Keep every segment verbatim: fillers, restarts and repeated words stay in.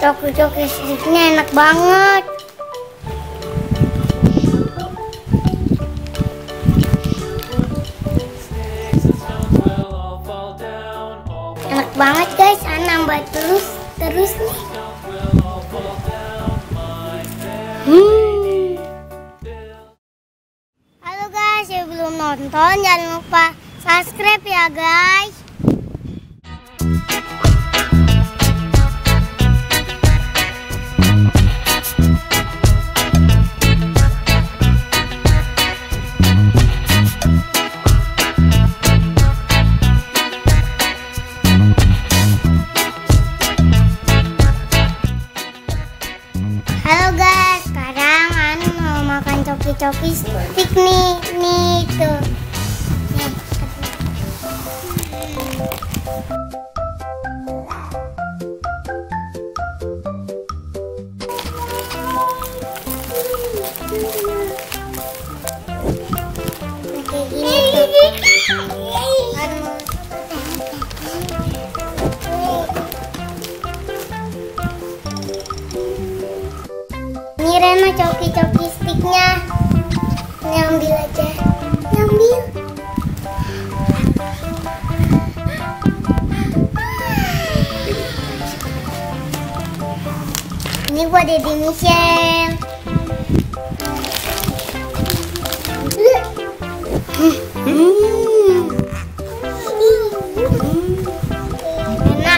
Choki Stiknya enak banget. Enak banget guys, Ana nambah terus terus nih. Hmm. Halo guys, yang belum nonton jangan lupa subscribe ya guys. Halo guys, sekarang Anu mau makan Choki Stix nih, nih tuh. Kayak gini tuh. Ini Rena Choki Stiknya. Ini ambil aja. Ini ambil. Ini buat Dede Mishael. Hmm. Enak.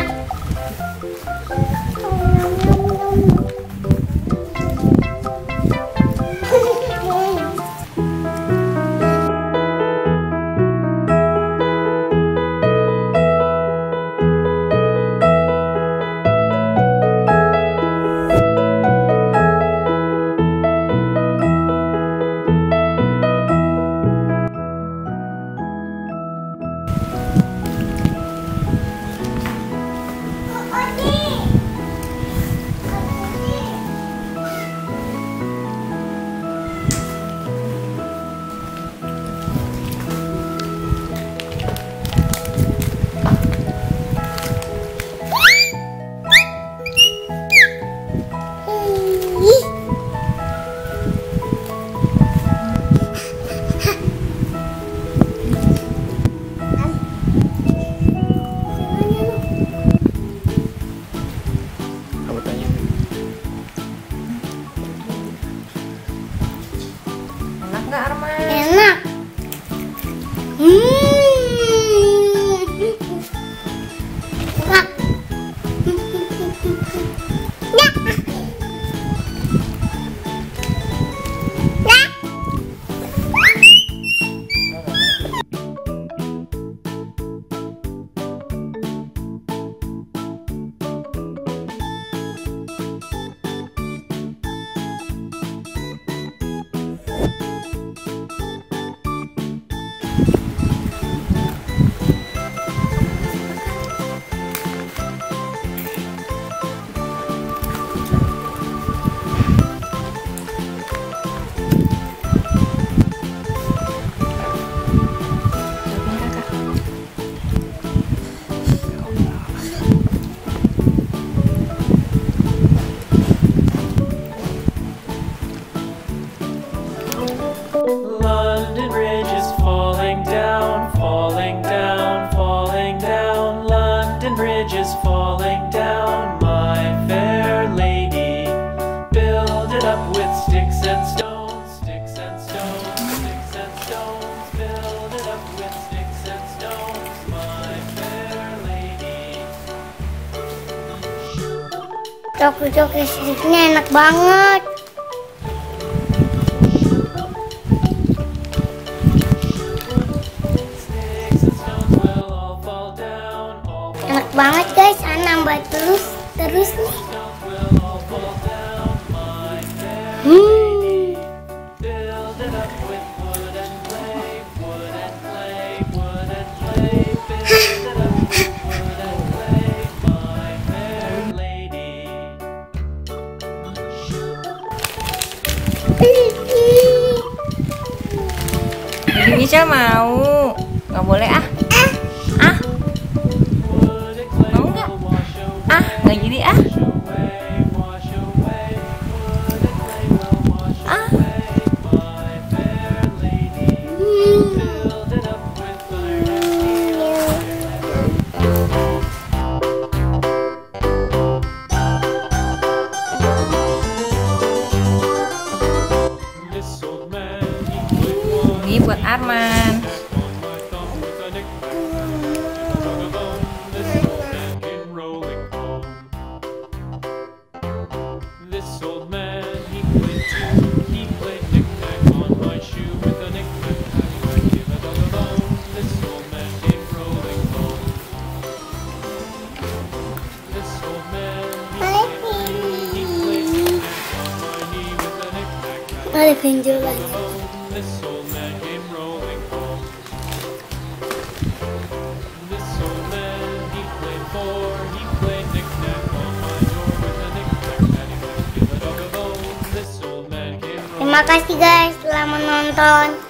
Nggak Armand? Enak. Hmm. Enak. Ya. Ya. London Bridge is falling down, falling down, falling down. London Bridge is falling down, my fair lady. Build it up with sticks and stones, sticks and stones, sticks and stones. Build it up with sticks and stones, my fair lady. Choki Stiknya enak banget. Enak banget guys, Ana nambah terus terus nih. Hmm. Mishael mau, nggak boleh ah, ah, mau nggak? Ah, nggak jadi ah. Ini buat Armand. Ada benjolan. Terima kasih guys telah menonton.